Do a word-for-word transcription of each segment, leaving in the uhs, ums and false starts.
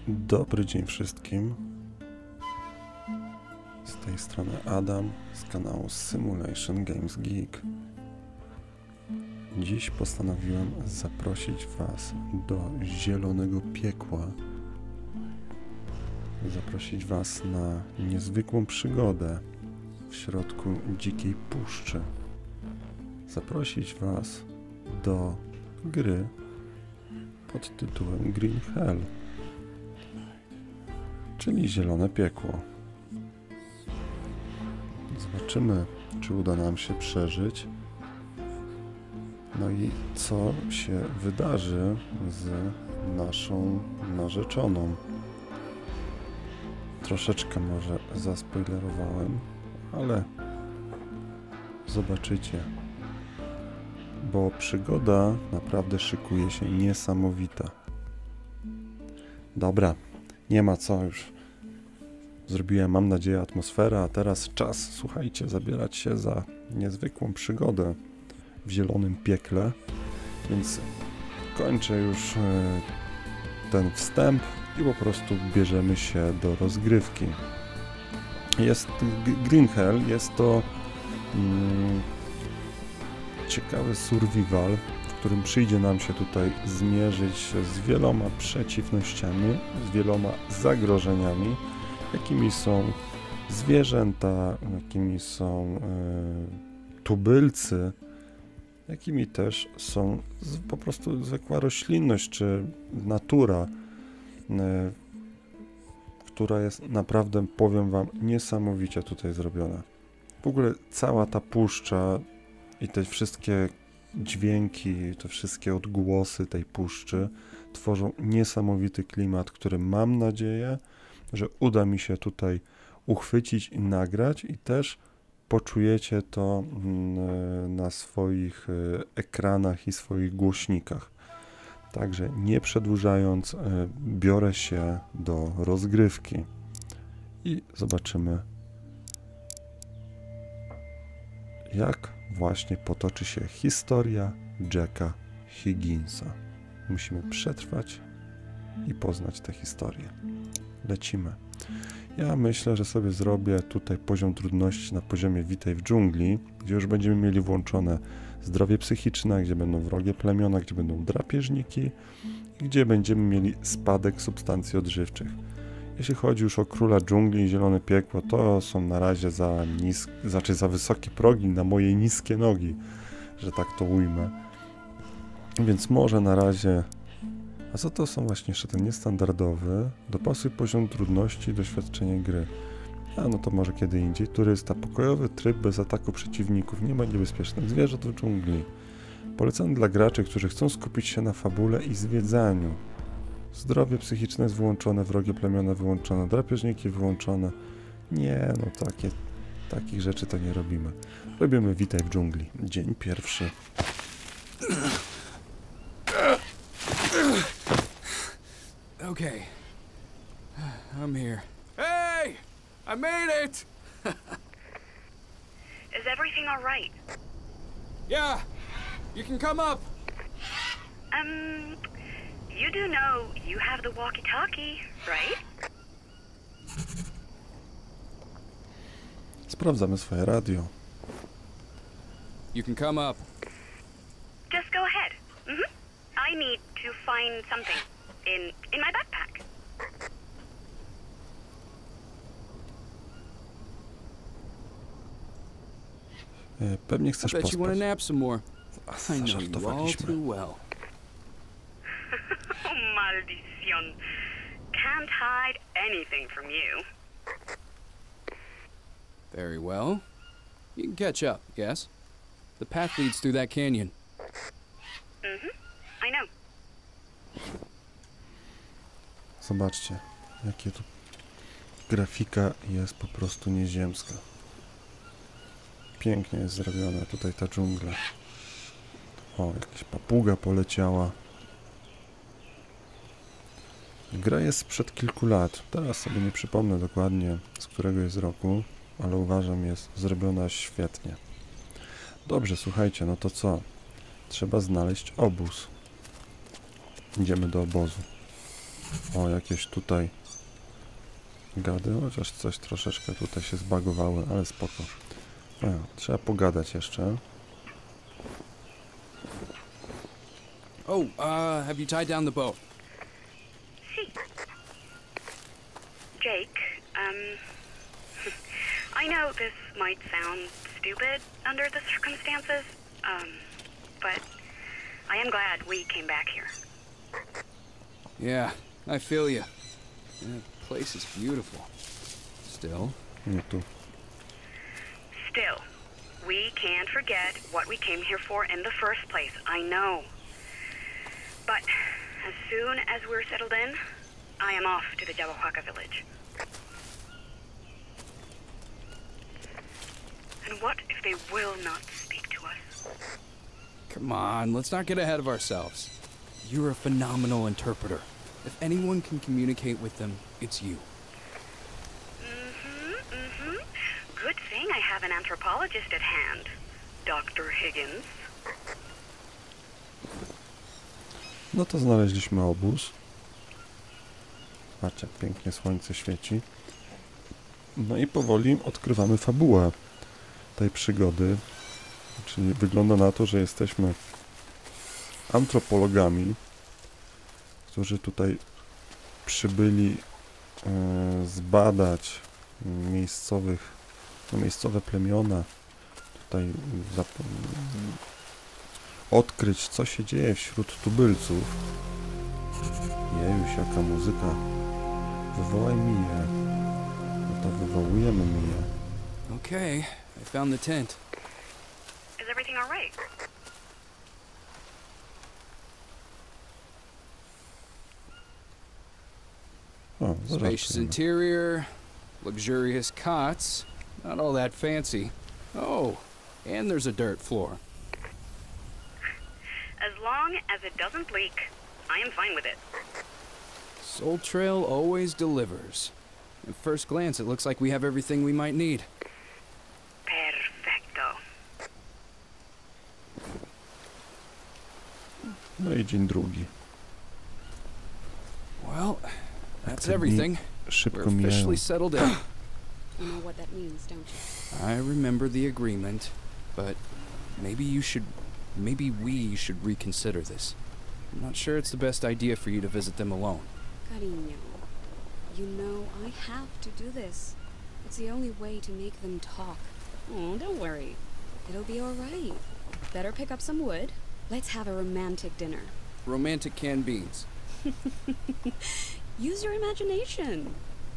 Dobry dzień wszystkim. Z tej strony Adam z kanału Simulation Games Geek. Dziś postanowiłem zaprosić Was do zielonego piekła. Zaprosić Was na niezwykłą przygodę w środku dzikiej puszczy. Zaprosić Was do gry pod tytułem Green Hell, czyli zielone piekło. Zobaczymy, czy uda nam się przeżyć. No i co się wydarzy z naszą narzeczoną. Troszeczkę może zaspoilerowałem, ale zobaczycie. Bo przygoda naprawdę szykuje się niesamowita. Dobra, nie ma co już. Zrobiłem, mam nadzieję, atmosferę, a teraz czas, słuchajcie, zabierać się za niezwykłą przygodę w zielonym piekle. Więc kończę już ten wstęp i po prostu bierzemy się do rozgrywki. Jest Green Hell, jest to mm, ciekawy survival, w którym przyjdzie nam się tutaj zmierzyć z wieloma przeciwnościami, z wieloma zagrożeniami, jakimi są zwierzęta, jakimi są y, tubylcy, jakimi też są z, po prostu zwykła roślinność czy natura, y, która jest naprawdę, powiem Wam, niesamowicie tutaj zrobiona. W ogóle cała ta puszcza i te wszystkie dźwięki, te wszystkie odgłosy tej puszczy tworzą niesamowity klimat, który mam nadzieję, że uda mi się tutaj uchwycić i nagrać i też poczujecie to na swoich ekranach i swoich głośnikach. Także nie przedłużając, biorę się do rozgrywki i zobaczymy, jak właśnie potoczy się historia Jacka Higginsa. Musimy przetrwać i poznać tę historię. Lecimy. Ja myślę, że sobie zrobię tutaj poziom trudności na poziomie Witaj w dżungli, gdzie już będziemy mieli włączone zdrowie psychiczne, gdzie będą wrogie plemiona, gdzie będą drapieżniki i gdzie będziemy mieli spadek substancji odżywczych. Jeśli chodzi już o króla dżungli i zielone piekło, to są na razie za niskie, znaczy za wysokie progi na moje niskie nogi, że tak to ujmę. Więc może na razie... A co to są właśnie jeszcze ten niestandardowy? Dopasuj poziom trudności i doświadczenie gry. A no to może kiedy indziej. Turysta. Pokojowy tryb bez ataku przeciwników. Nie ma niebezpiecznych zwierząt w dżungli. Polecany dla graczy, którzy chcą skupić się na fabule i zwiedzaniu. Zdrowie psychiczne jest wyłączone, wrogie plemiona wyłączone, drapieżniki wyłączone. Nie, no takie, takich rzeczy to nie robimy. Robimy Witaj w dżungli. Dzień pierwszy. Okay, I'm here. Hey! I made it! Is everything all right? Yeah! You can come up! Um, you do know you have the walkie-talkie, right? Sprawdzamy swoje radio. You can come up. Just go ahead. Mm-hmm. I need to find something in in my backpack. Pewnie chcesz I bet you want pospać. to nap some more. A, I know you all zażartowaliśmy. too well. Oh, maldición. Can't hide anything from you. Very well. You can catch up, yes? The path leads through that canyon. Mm-hmm. I know. Zobaczcie, jakie tu grafika jest po prostu nieziemska. Pięknie jest zrobiona tutaj ta dżungla. O, jakaś papuga poleciała. Gra jest sprzed kilku lat. Teraz sobie nie przypomnę dokładnie, z którego jest roku, ale uważam, jest zrobiona świetnie. Dobrze, słuchajcie, no to co? Trzeba znaleźć obóz. Idziemy do obozu. O, jakieś tutaj gady, chociaż coś troszeczkę tutaj się zbagowały, ale spoko. O, trzeba pogadać jeszcze. Oh, uh, have you tied down the boat? See. Jake, um... I know this might sound stupid under the circumstances, um, but I am glad we came back here. Yeah, I feel you. The place is beautiful. Still. Nie tu. Still, we can't forget what we came here for in the first place. I know. But as soon as we're settled in, I am off to the Jawahaka village. And what if they will not speak to us? Come on, let's not get ahead of ourselves. You're a phenomenal interpreter. If anyone can communicate with them, it's you. Mm-hmm, mm-hmm. Good thing I have an anthropologist at hand, Doctor Higgins. No to znaleźliśmy obóz. Patrzcie, jak pięknie słońce świeci. No i powoli odkrywamy fabułę tej przygody. Czyli wygląda na to, że jesteśmy antropologami, którzy tutaj przybyli e, zbadać miejscowych, no, miejscowe plemiona, tutaj zap- odkryć, co się dzieje wśród tubylców. Jejuś, jaka muzyka. Wywołaj Miję. No to wywołujemy Miję. Okay, I found the tent. Is everything all right? O, Spacious zobaczmy. interior, luxurious cots, not all that fancy. Oh, and there's a dirt floor. As long as it doesn't leak, I am fine with it. Soul Trail always delivers. At first glance, it looks like we have everything we might need. Perfecto. No i dzień drugi. Well, that's Te dni everything. szybko We're mijają. officially settled in. You know what that means, don't you? I remember the agreement, but maybe you should, maybe we should reconsider this. I'm not sure it's the best idea for you to visit them alone. Cariño, you know I have to do this. It's the only way to make them talk. Oh, don't worry. It'll be all right. Better pick up some wood. Let's have a romantic dinner. Romantic canned beans. Use your imagination.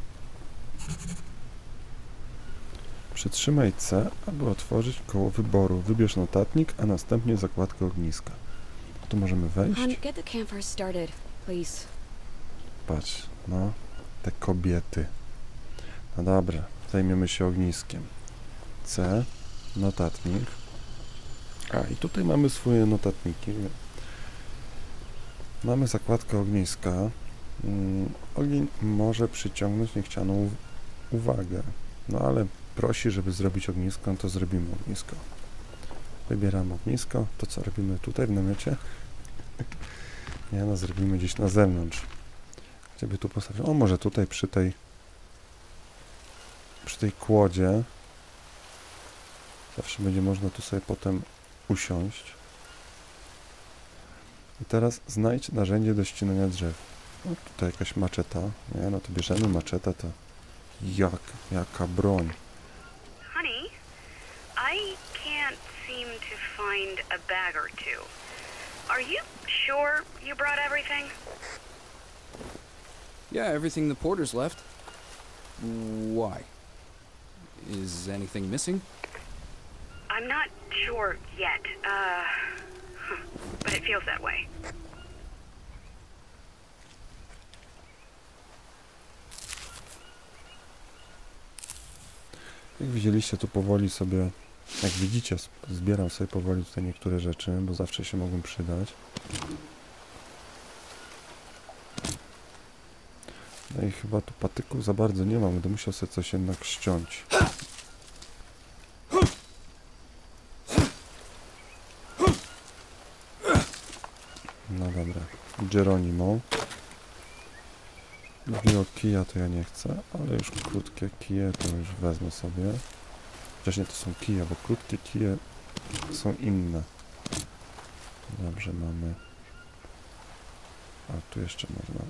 Przytrzymaj C, aby otworzyć koło wyboru. Wybierz notatnik, a następnie zakładkę ogniska. Tu możemy wejść. Hon, get the campfire started, please. Patrz, no, te kobiety. No dobra, zajmiemy się ogniskiem. C, notatnik. A, i tutaj mamy swoje notatniki. Mamy zakładkę ogniska. Mm, ogień może przyciągnąć niechcianą uwagę. No ale prosi, żeby zrobić ognisko, no to zrobimy ognisko. Wybieramy ognisko. To co robimy tutaj w namiocie? Nie, no zrobimy gdzieś na zewnątrz. Gdzie by tu postawić? O, może tutaj przy tej przy tej kłodzie. Zawsze będzie można tu sobie potem usiąść. I teraz znajdź narzędzie do ścinania drzew. No, tutaj jakaś maczeta. Nie, no to bierzemy maczetę, to jak, jaka broń. Honey, I can't seem to find a bag or two. Are you sure you brought everything? Yeah, everything the porters left. Why? Is anything missing? I'm not sure yet, uh, huh, but it feels that way. Jak widzieliście, tu powoli sobie, jak widzicie, zbieram sobie powoli tutaj niektóre rzeczy, bo zawsze się mogą przydać. No i chyba tu patyków za bardzo nie mam, będę musiał sobie coś jednak ściąć. No dobra, Geronimo. Długiego kija to ja nie chcę, ale już krótkie kije to już wezmę sobie. Chociaż nie to są kije, bo krótkie kije są inne. Dobrze, mamy. A tu jeszcze można.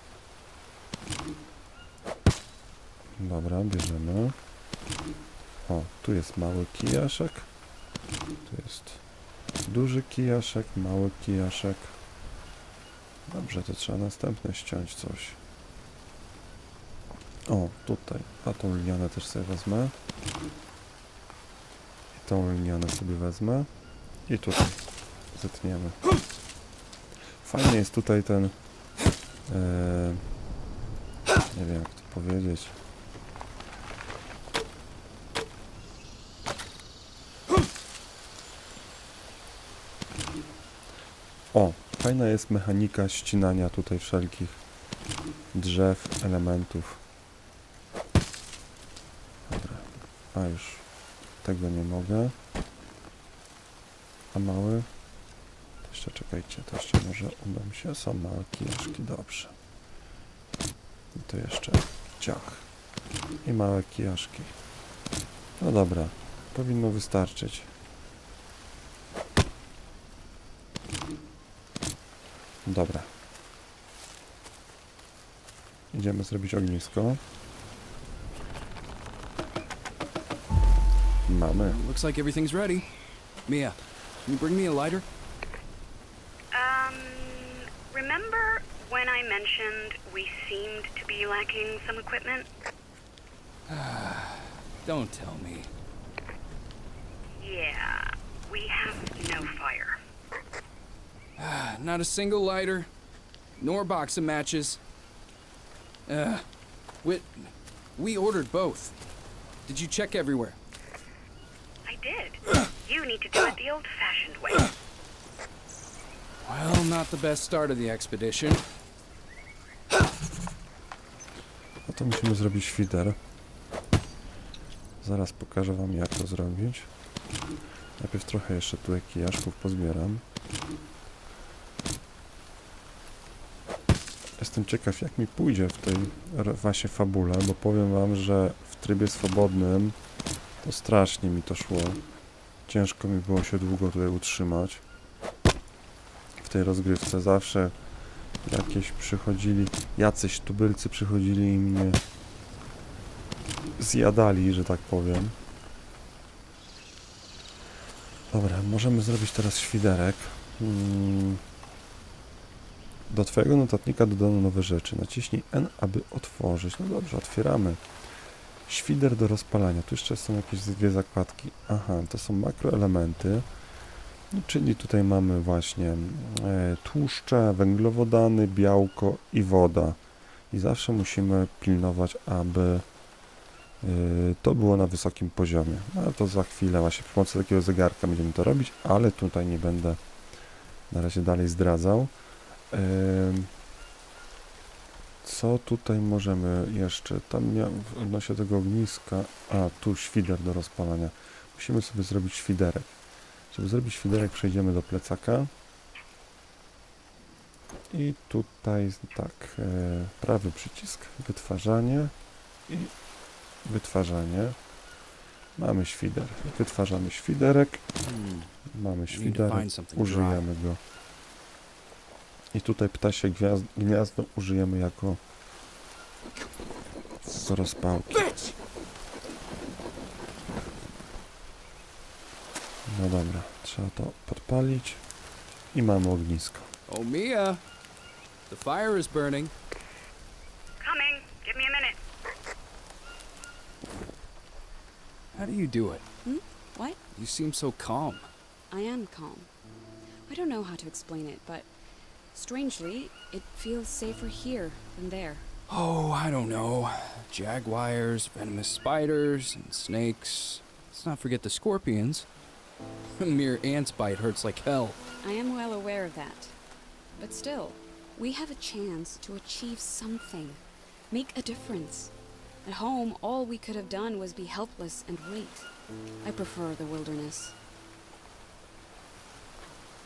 Dobra, bierzemy. O, tu jest mały kijaszek. Tu jest duży kijaszek, mały kijaszek. Dobrze, to trzeba następne ściąć coś. O, tutaj. A tą linianę też sobie wezmę. I tą linianę sobie wezmę. I tutaj zetniemy. Fajnie jest tutaj ten... E, nie wiem jak to powiedzieć. O, fajna jest mechanika ścinania tutaj wszelkich drzew, elementów. Dobra, a już tego nie mogę. A mały? To jeszcze czekajcie, to jeszcze może uda mi się. Są małe kijaszki, dobrze. I to jeszcze ciach. I małe kijaszki. No dobra, powinno wystarczyć. Dobra. Idziemy zrobić ognisko. Mamy. Looks like everything's ready. Mia, can you bring me a lighter? Um, remember when I mentioned we seemed to be lacking some equipment? Don't tell me. Yeah, we have no fire. Not a single lighter, nor box of matches. Uh, we, we ordered both. Did you check everywhere? I did. You need to do it the old-fashioned way. Well, not the best start of the expedition. No to musimy zrobić świder. Zaraz pokażę wam jak to zrobić. Najpierw trochę jeszcze tu kijaszków pozbieram. Jestem ciekaw jak mi pójdzie w tej właśnie fabule, bo powiem wam, że w trybie swobodnym to strasznie mi to szło. Ciężko mi było się długo tutaj utrzymać. W tej rozgrywce zawsze jakieś przychodzili, jacyś tubylcy przychodzili i mnie zjadali, że tak powiem. Dobra, możemy zrobić teraz świderek. Hmm. Do twojego notatnika dodano nowe rzeczy. Naciśnij N, aby otworzyć. No dobrze, otwieramy. Świder do rozpalania. Tu jeszcze są jakieś dwie zakładki. Aha, to są makroelementy. No, czyli tutaj mamy właśnie e, tłuszcze, węglowodany, białko i woda. I zawsze musimy pilnować, aby e, to było na wysokim poziomie. No, ale to za chwilę właśnie przy pomocy takiego zegarka będziemy to robić, ale tutaj nie będę na razie dalej zdradzał. E, co tutaj możemy jeszcze? Tam miał w odnośnie tego ogniska. A, tu świder do rozpalania. Musimy sobie zrobić świderek. Żeby zrobić świderek, przejdziemy do plecaka. I tutaj tak, e, prawy przycisk, wytwarzanie i wytwarzanie. Mamy świder. Wytwarzamy świderek. Mamy świderek. Użyjemy go. I tutaj ptasie gwiazd, gniazdo użyjemy jako do rozpałki. No dobra, trzeba to podpalić i mamy ognisko. Oh, Mia, the fire is burning. Coming. Give me a minute. How do you do it? Hmm? What? You seem so calm. I am calm. I don't know how to explain it, but strangely, it feels safer here than there. Oh, I don't know. Jaguars, venomous spiders, and snakes. Let's not forget the scorpions. A mere ant's bite hurts like hell. I am well aware of that. But still, we have a chance to achieve something. Make a difference. At home, all we could have done was be helpless and wait. I prefer the wilderness.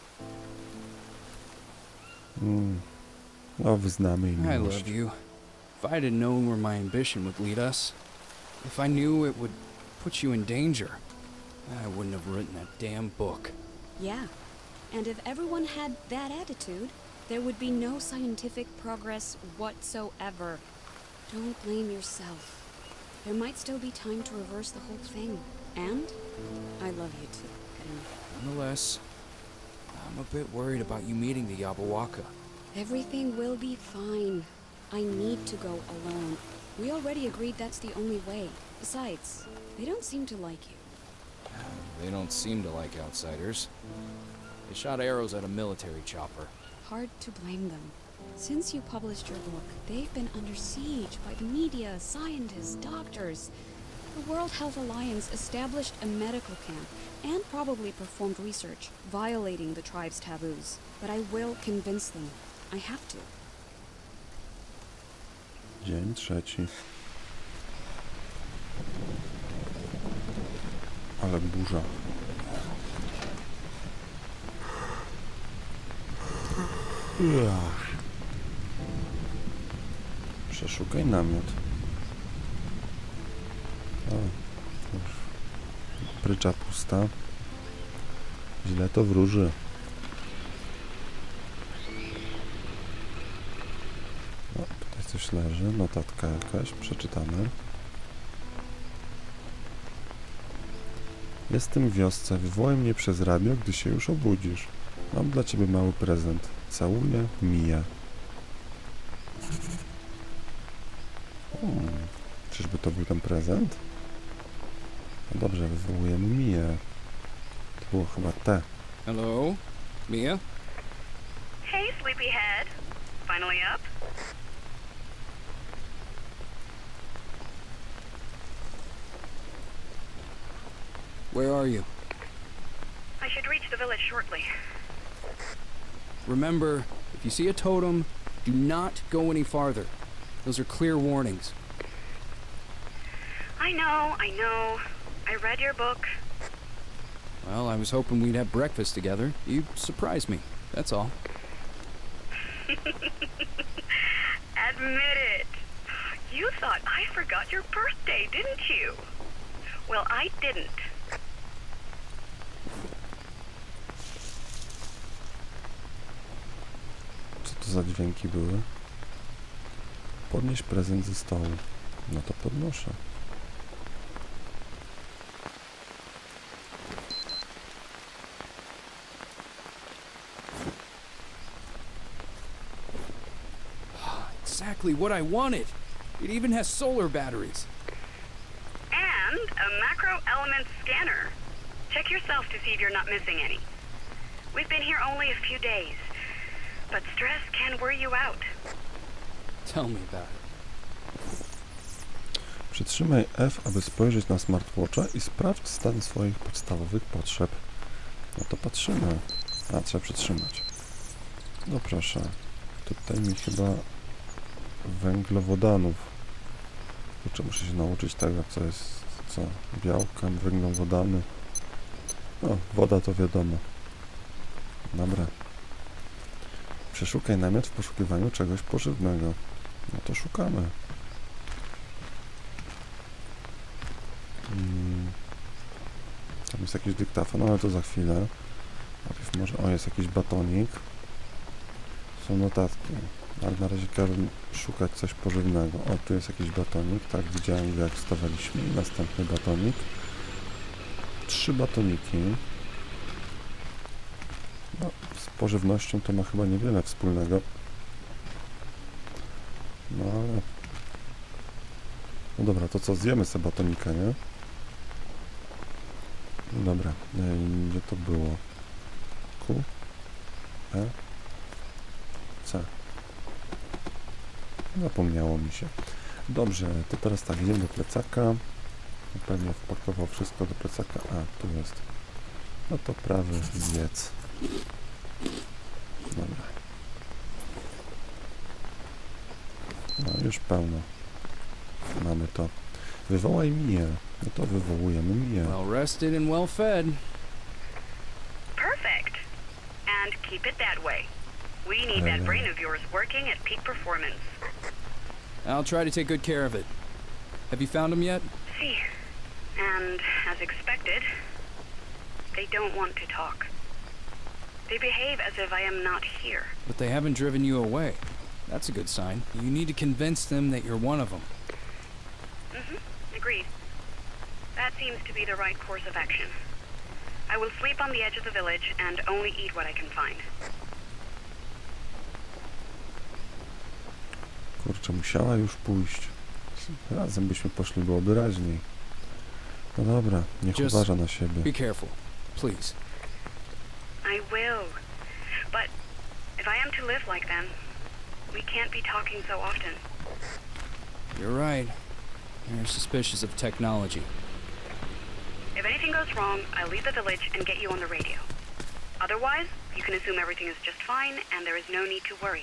Mm. No, wyznamy im I miłość. love you. If I'd have known where my ambition would lead us, if I knew it would put you in danger, I wouldn't have written that damn book. Yeah. And if everyone had that attitude, there would be no scientific progress whatsoever. Don't blame yourself. There might still be time to reverse the whole thing. And I love you too. And Nonetheless, I'm a bit worried about you meeting the Yabawaka. everything will be fine. I need to go alone. We already agreed that's the only way. Besides, they don't seem to like you. They don't seem to like outsiders. They shot arrows at a military chopper. Hard to blame them. Since you published your book, they've been under siege by the media, scientists, doctors. The World Health Alliance established a medical camp and probably performed research, violating the tribe's taboos. But I will convince them. I have to. Dzień trzeci. Ale burza. Przeszukaj namiot. O, już prycza pusta. Źle to wróży. O, tutaj coś leży, notatka jakaś, przeczytamy. Jestem w wiosce, wywołaj mnie przez radio, gdy się już obudzisz. Mam dla ciebie mały prezent. Całuję, Mija. Hmm. Czyżby to był ten prezent? No dobrze, wywołujemy Miję. To było chyba te. Hello? Mia? Hey, sleepyhead. Finally up? Where are you? I should reach the village shortly. Remember, if you see a totem, do not go any farther. Those are clear warnings. I know, I know. I read your book. Well, I was hoping we'd have breakfast together. You surprised me, that's all. Admit it. You thought I forgot your birthday, didn't you? Well, I didn't. Co to za dźwięki były? Podnieś prezent ze stołu. No to podnoszę. Exactly what I wanted. It even has solar batteries. And a macro element scanner. Check yourself to see if you're not missing any. We've been here only a few days, but stress can wear you out. Tell me about it. Przytrzymaj F, aby spojrzeć na smartwatcha i sprawdź stan swoich podstawowych potrzeb. No to patrzymy. A, trzeba przytrzymać. No proszę. Tutaj mi chyba węglowodanów. Kurczę, muszę się nauczyć tego, co jest, co? Białka, węglowodany. No, woda to wiadomo. Dobra. Przeszukaj namiot w poszukiwaniu czegoś pożywnego. No to szukamy. Hmm. Tam jest jakiś dyktafon, ale to za chwilę. Najpierw może... O, jest jakiś batonik. Są notatki. Ale na razie każę szukać coś pożywnego. O, tu jest jakiś batonik. Tak, widziałem go jak wstawaliśmy. I następny batonik. Trzy batoniki. No, z pożywnością to ma chyba niewiele wspólnego. No ale... No dobra, to co, zjemy sobie batonika, nie? No dobra, e, gdzie to było? Q? E? C. Zapomniało mi się. Dobrze, to teraz tak, idziemy do plecaka. Pewnie wpakował wszystko do plecaka. A, tu jest. No to prawy zjedz. Dobra. No, już pełno. Mamy to. Wywołaj Miję. No to wywołujemy Miję. Well rested and well fed. Perfect. And keep it that way. We need that brain of yours working at peak performance. I'll try to take good care of it. Have you found them yet? See, and as expected, they don't want to talk. They behave as if I am not here. But they haven't driven you away. That's a good sign. You need to convince them that you're one of them. Mm-hmm. Agreed. That seems to be the right course of action. I will sleep on the edge of the village and only eat what I can find. Kurczę, musiała już pójść. Razem byśmy poszli, byłoby raźniej. No dobra, niech Just uważa na siebie. Be careful, please. I will. But if I am to live like them, we can't be talking so often. You're right. They're suspicious of technology. If anything goes wrong, I'll leave the village and get you on the radio. Otherwise, you can assume everything is just fine and there is no need to worry.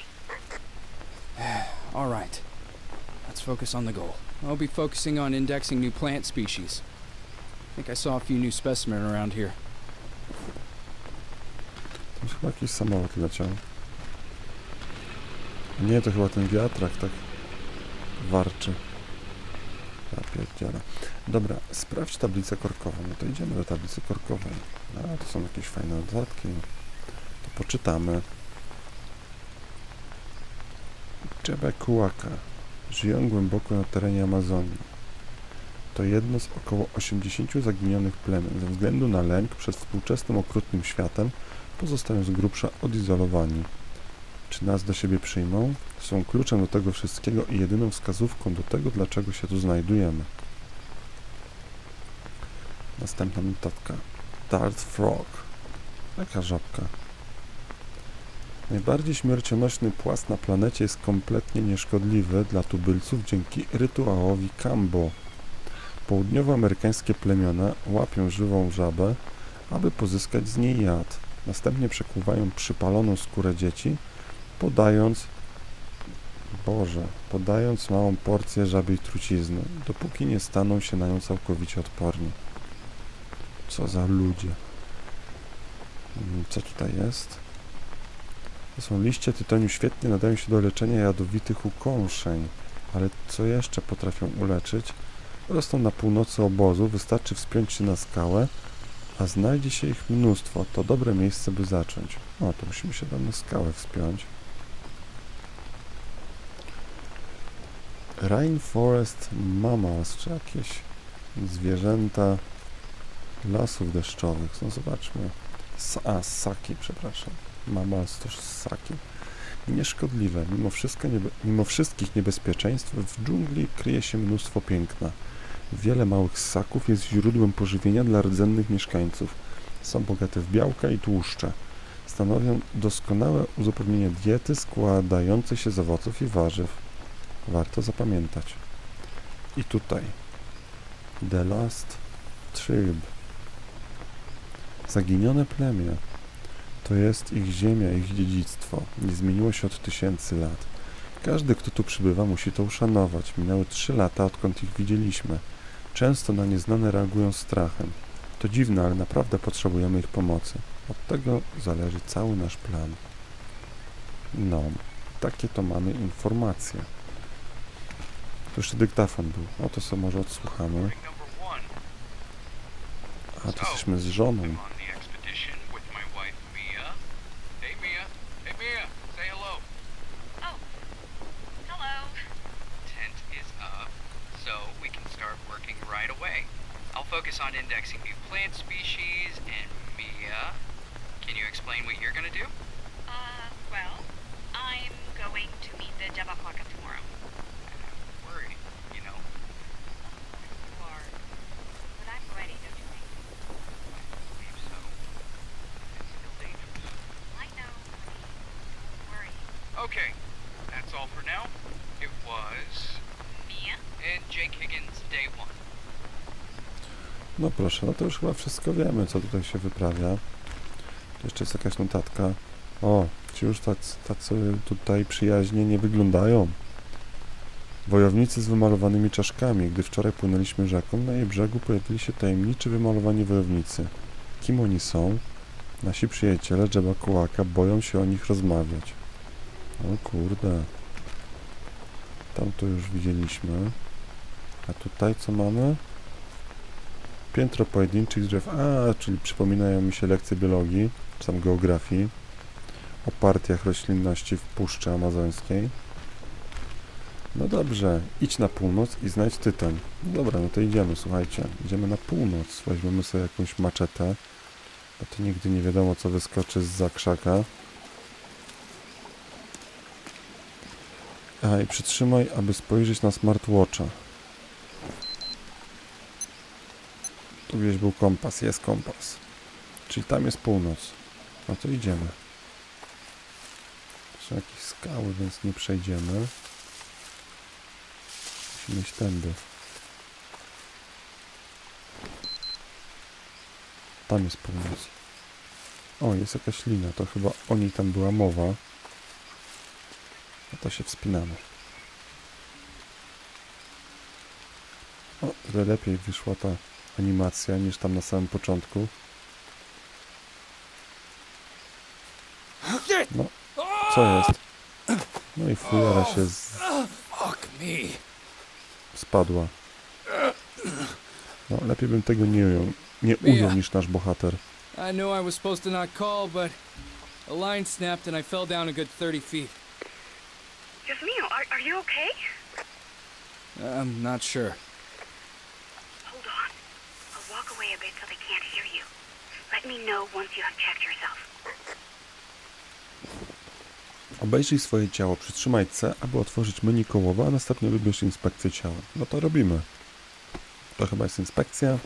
All right. Let's focus on the goal. I'll be focusing on indexing new plant species. I think I saw a few new specimens around here. To chyba jakiś samolot leciał. Nie, to chyba ten wiatrak tak warczy. Ja pierdzielę. Dobra, sprawdź tablicę korkową. No to idziemy do tablicy korkowej. A, to są jakieś fajne dodatki. To poczytamy. Jebekuaka. Żyją głęboko na terenie Amazonii. To jedno z około osiemdziesięciu zaginionych plemion. Ze względu na lęk przed współczesnym okrutnym światem pozostają z grubsza odizolowani. Czy nas do siebie przyjmą? Są kluczem do tego wszystkiego i jedyną wskazówką do tego, dlaczego się tu znajdujemy. Następna notatka. Dart Frog. Jaka żabka? Najbardziej śmiercionośny płas na planecie jest kompletnie nieszkodliwy dla tubylców dzięki rytuałowi Kambo. Południowoamerykańskie plemiona łapią żywą żabę, aby pozyskać z niej jad. Następnie przekuwają przypaloną skórę dzieci, podając, Boże, podając małą porcję żabiej trucizny, dopóki nie staną się na nią całkowicie odporni. Co za ludzie. Co tutaj jest? To są liście tytoniu, świetnie nadają się do leczenia jadowitych ukąszeń, ale co jeszcze potrafią uleczyć? Rosną na północy obozu, wystarczy wspiąć się na skałę, a znajdzie się ich mnóstwo. To dobre miejsce, by zacząć. O, to musimy się tam na skałę wspiąć. Rainforest Mammals, czy jakieś zwierzęta lasów deszczowych. No zobaczmy. A, ssaki, przepraszam. Mammals to ssaki. Nieszkodliwe. Mimo, wszystko niebe mimo wszystkich niebezpieczeństw w dżungli kryje się mnóstwo piękna. Wiele małych ssaków jest źródłem pożywienia dla rdzennych mieszkańców. Są bogate w białka i tłuszcze. Stanowią doskonałe uzupełnienie diety składającej się z owoców i warzyw. Warto zapamiętać. I tutaj. The Last Tribe. Zaginione plemię. To jest ich ziemia, ich dziedzictwo. Nie zmieniło się od tysięcy lat. Każdy, kto tu przybywa, musi to uszanować. Minęły trzy lata, odkąd ich widzieliśmy. Często na nieznane reagują strachem. To dziwne, ale naprawdę potrzebujemy ich pomocy. Od tego zależy cały nasz plan. No, takie to mamy informacje. To jeszcze dyktafon był. O, to sobie może odsłuchamy. A, to jesteśmy z żoną. Focus on indexing new plant species, and Mia, can you explain what you're gonna do? Uh, well, I'm going to meet the Jabberwock tomorrow. Don't worry, you know. You are. But I'm ready, don't you think? I believe so. It's still dangerous. I know, honey. Don't worry. Okay, that's all for now. It was Mia? and Jake Higgins, day one. No proszę, no to już chyba wszystko wiemy, co tutaj się wyprawia. To jeszcze jest jakaś notatka. O, ci już tacy, tacy tutaj przyjaźnie nie wyglądają. Wojownicy z wymalowanymi czaszkami. Gdy wczoraj płynęliśmy rzeką, na jej brzegu pojawili się tajemniczy wymalowani wojownicy. Kim oni są? Nasi przyjaciele Jabberwocka boją się o nich rozmawiać. O kurde. Tam to już widzieliśmy. A tutaj co mamy? Piętro pojedynczych drzew. A, czyli przypominają mi się lekcje biologii, czy tam geografii. O partiach roślinności w Puszczy Amazońskiej. No dobrze, idź na północ i znajdź tytan. No dobra, no to idziemy, słuchajcie. Idziemy na północ. Weźmiemy sobie jakąś maczetę. Bo to nigdy nie wiadomo, co wyskoczy zza krzaka. A i przytrzymaj, aby spojrzeć na smartwatcha. Tu gdzieś był kompas, jest kompas. Czyli tam jest północ. No to idziemy. Są jakieś skały, więc nie przejdziemy. Musimy iść tędy. Tam jest północ. O, jest jakaś lina, to chyba o niej tam była mowa. No to się wspinamy. O, tyle lepiej wyszła ta animacja niż tam na samym początku. No, co jest? No i fujara się z... Fuck me. spadła. No, lepiej bym tego nie ujął, nie ujął niż nasz bohater. I knew I was supposed to not call, but a line snapped and I fell down a good thirty feet. Dios mío, are, are you okay? I'm not sure. Hold on. I'll walk away a bit so they can't hear you. Let me know once you have checked yourself. Obejrzyj swoje ciało, przytrzymaj C, aby otworzyć menu kołowe, a następnie wybierz inspekcję ciała. No to robimy. To chyba jest inspekcja.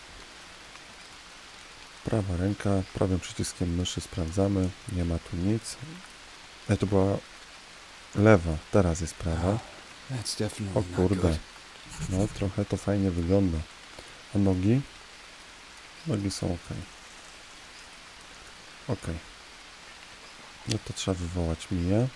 Prawa ręka, prawym przyciskiem myszy sprawdzamy. Nie ma tu nic. E, to była lewa, teraz jest prawa. That's definitely O not kurde. good. No, trochę to fajnie wygląda. A nogi? Nogi są ok. Ok. No to trzeba wywołać Mię.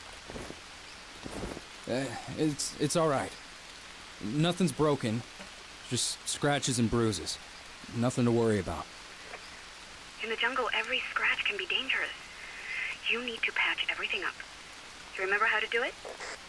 Uh, it's it's all right. Nothing's broken. Just scratches and bruises. Nothing to worry about. In the jungle, every scratch can be dangerous. You need to patch everything up. Do you remember how to do it?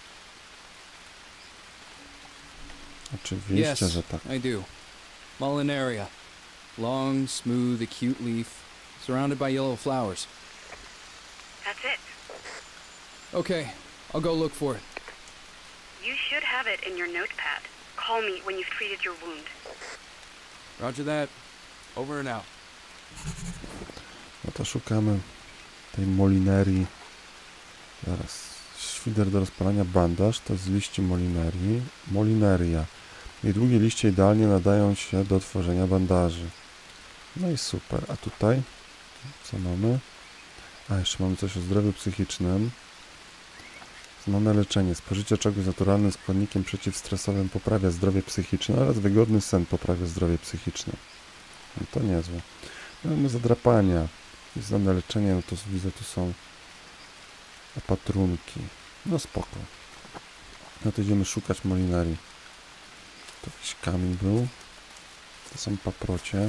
Oczywiście, że tak. I do. Mullenaria. Long, smooth, acute leaf, surrounded by yellow flowers. That's it. Okay, I'll go look for it. You should have it in your notepad. Call me when you've treated your wound. Roger that. Over and out. No to szukamy tej molinerii. Zaraz. Świder do rozpalania, bandaż. To z liści molinerii. Molineria. Jej długie liście idealnie nadają się do tworzenia bandaży. No i super. A tutaj? Co mamy? A, jeszcze mamy coś o zdrowiu psychicznym. Znane leczenie. Spożycie czegoś naturalnym składnikiem przeciwstresowym poprawia zdrowie psychiczne oraz wygodny sen poprawia zdrowie psychiczne. No to niezłe. Mamy zadrapania. I znane leczenie, no to widzę, tu są opatrunki. No spoko. No to idziemy szukać molinerii. To jakiś kamień był. To są paprocie.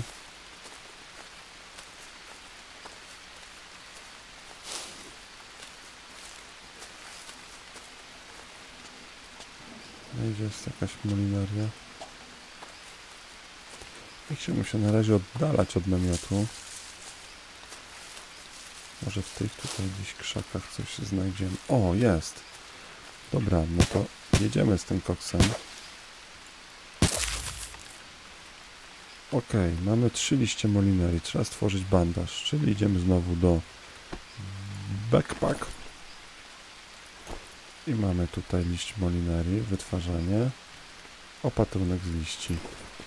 No i gdzie jest jakaś molineria? Nie chciałbym się na razie oddalać od namiotu. Może w tych tutaj gdzieś krzakach coś znajdziemy. O, jest! Dobra, no to jedziemy z tym koksem. Ok, mamy trzy liście molinerii. Trzeba stworzyć bandaż, czyli idziemy znowu do backpack. I mamy tutaj liść molinerii, wytwarzanie, opatrunek z liści.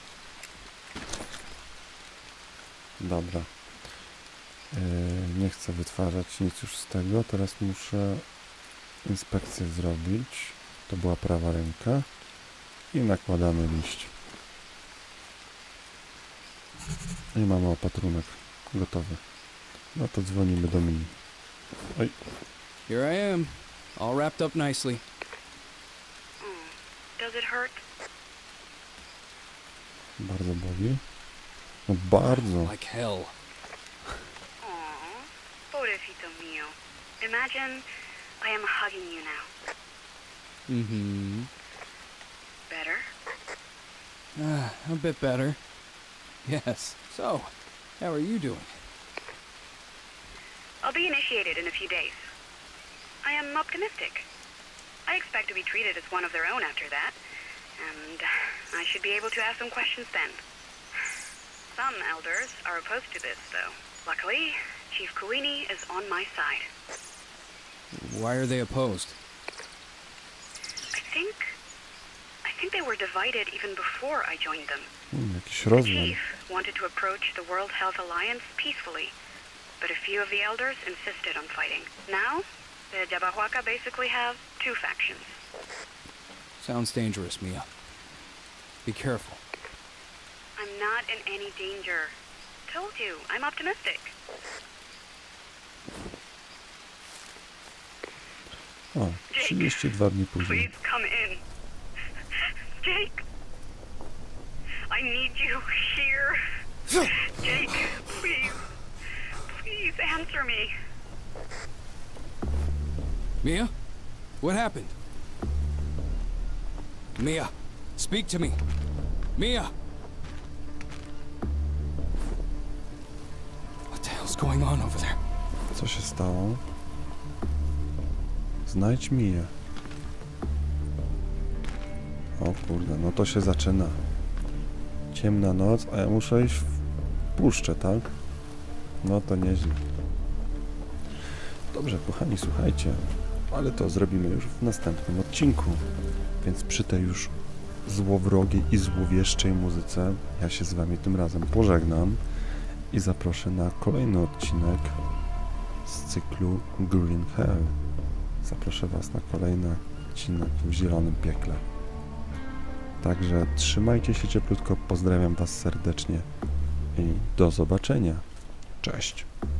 Dobra. Yy, nie chcę wytwarzać nic już z tego. Teraz muszę inspekcję zrobić. To była prawa ręka. I nakładamy liść. I mamy opatrunek gotowy. No to dzwonimy do Mii. Oj. Here I am, all wrapped up nicely. Mm. Does it hurt? Bardzo boli. No bardzo. Like hell. Aww, pobrecito mío. Imagine I am hugging you now. Mm-hmm. Better? Uh, a bit better. Yes. So, how are you doing? I'll be initiated in a few days. I am optimistic. I expect to be treated as one of their own after that, and I should be able to ask some questions then. Some elders are opposed to this, though. Luckily, Chief Kuini is on my side. Why are they opposed? I think... I think they were divided even before I joined them. Hmm, jakiś The rozłam. chief wanted to approach the World Health Alliance peacefully, but a few of the elders insisted on fighting. Now, the Jabahuaca basically have two factions. Sounds dangerous, Mia. Be careful. I'm not in any danger. Told you, I'm optimistic. O, trzydzieści dwa dni później. Please come in. Jake! I need you here. Jake, please. Please answer me. Mia? What happened? Mia, speak to me. Mia! What the hell's going on over there? Co się stało? Znajdź Mię. O kurde, no to się zaczyna. Ciemna noc, a ja muszę iść w puszczę, tak? No to nieźle. Dobrze, kochani, słuchajcie, ale to zrobimy już w następnym odcinku. Więc przy tej już złowrogiej i złowieszczej muzyce ja się z wami tym razem pożegnam i zaproszę na kolejny odcinek z cyklu Green Hell. Zaproszę was na kolejny odcinek w Zielonym Piekle. Także trzymajcie się cieplutko, pozdrawiam was serdecznie i do zobaczenia. Cześć!